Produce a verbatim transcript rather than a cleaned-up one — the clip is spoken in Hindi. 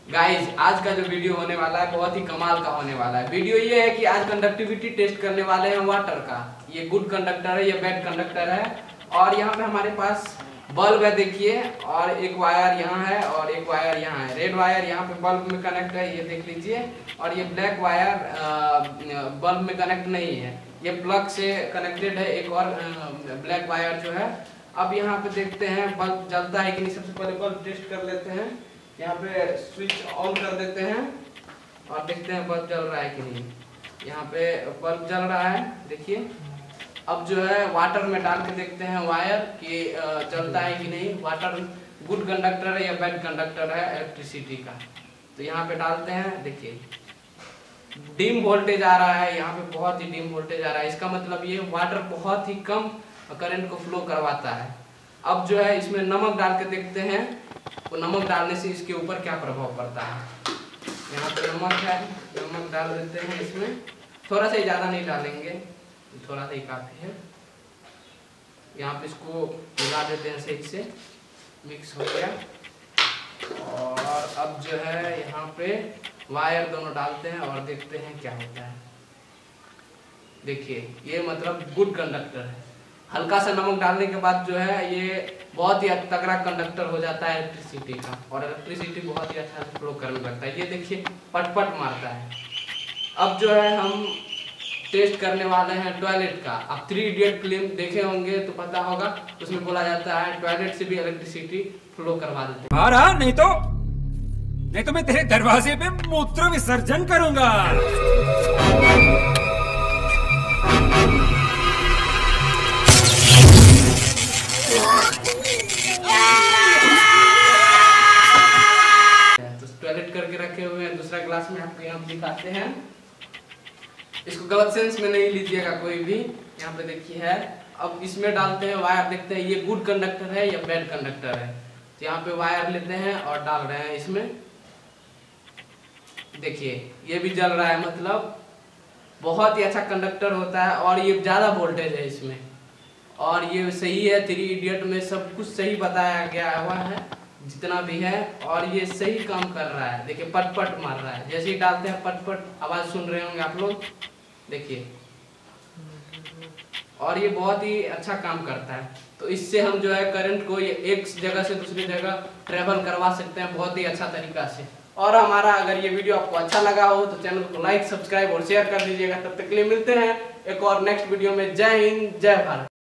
गाइज आज का जो वीडियो होने वाला है बहुत ही कमाल का होने वाला है। वीडियो ये है कि आज कंडक्टिविटी टेस्ट करने वाले हैं वाटर का। ये गुड कंडक्टर है, ये बैड कंडक्टर है। और यहाँ पे हमारे पास बल्ब है देखिए, और एक वायर यहाँ है और एक वायर यहाँ है। रेड वायर यहाँ पे बल्ब में कनेक्ट है, ये देख लीजिए। और ये ब्लैक वायर बल्ब में कनेक्ट नहीं है, ये प्लग से कनेक्टेड है। एक और ब्लैक वायर जो है। अब यहाँ पे देखते हैं बल्ब जलता है कि नहीं। सबसे पहले बल्ब टेस्ट कर लेते हैं। यहाँ पे स्विच ऑन कर देते हैं और देखते हैं बल्ब जल रहा है कि नहीं। यहाँ पे बल्ब जल रहा है देखिए। अब जो है वाटर में डाल के देखते हैं वायर कि जलता है कि नहीं। वाटर गुड कंडक्टर है या बैड कंडक्टर है इलेक्ट्रिसिटी का। तो यहाँ पे डालते हैं, देखिए डिम वोल्टेज आ रहा है। यहाँ पे बहुत ही डिम वोल्टेज आ रहा है। इसका मतलब ये वाटर बहुत ही कम करंट को फ्लो करवाता है। अब जो है इसमें नमक डाल के देखते हैं, तो नमक डालने से इसके ऊपर क्या प्रभाव पड़ता है। यहाँ पे नमक है, नमक डाल देते हैं इसमें। थोड़ा सा ही, ज़्यादा नहीं डालेंगे, थोड़ा सा ही काफ़ी है। यहाँ पे इसको मिला देते हैं, सही से मिक्स हो गया। और अब जो है यहाँ पे वायर दोनों डालते हैं और देखते हैं क्या होता है। देखिए ये मतलब गुड कंडक्टर है। हल्का सा नमक डालने के बाद जो है ये बहुत ही तगड़ा कंडक्टर हो जाता है इलेक्ट्रिसिटी का, और इलेक्ट्रिसिटी बहुत ही अच्छा फ्लो करने लगता है। ये देखिए पटपट मारता है। अब जो है हम टेस्ट करने वाले हैं टॉयलेट का। आप थ्री इडियट फिल्म देखे होंगे तो पता होगा, उसमें बोला जाता है टॉयलेट से भी इलेक्ट्रिसिटी फ्लो करवा देते हैं। हाँ नहीं तो नहीं तो मैं तेरे दरवाजे पे मूत्र विसर्जन करूंगा। टॉयलेट करके रखे हुए हैं दूसरा ग्लास में, आपको यहाँ दिखाते हैं। इसको गलत सेंस में नहीं लीजिएगा कोई भी। यहाँ पे देखिए है। अब इसमें डालते हैं वायर, देखते हैं ये गुड कंडक्टर है या बैड कंडक्टर है। तो यहाँ पे वायर लेते हैं और डाल रहे हैं इसमें। देखिए ये भी जल रहा है, मतलब बहुत ही अच्छा कंडक्टर होता है। और ये ज़्यादा वोल्टेज है इसमें, और ये सही है। थ्री इडियट में सब कुछ सही बताया गया हुआ है जितना भी है, और ये सही काम कर रहा है। देखिए पटपट मार रहा है। जैसे ही डालते हैं पटपट आवाज़ सुन रहे होंगे आप लोग, देखिए। और ये बहुत ही अच्छा काम करता है। तो इससे हम जो है करंट को ये एक जगह से दूसरी जगह ट्रेवल करवा सकते हैं बहुत ही अच्छा तरीका से। और हमारा अगर ये वीडियो आपको अच्छा लगा हो तो चैनल को लाइक, सब्सक्राइब और शेयर कर दीजिएगा। तब तक के लिए मिलते हैं एक और नेक्स्ट वीडियो में। जय हिंद, जय भारत।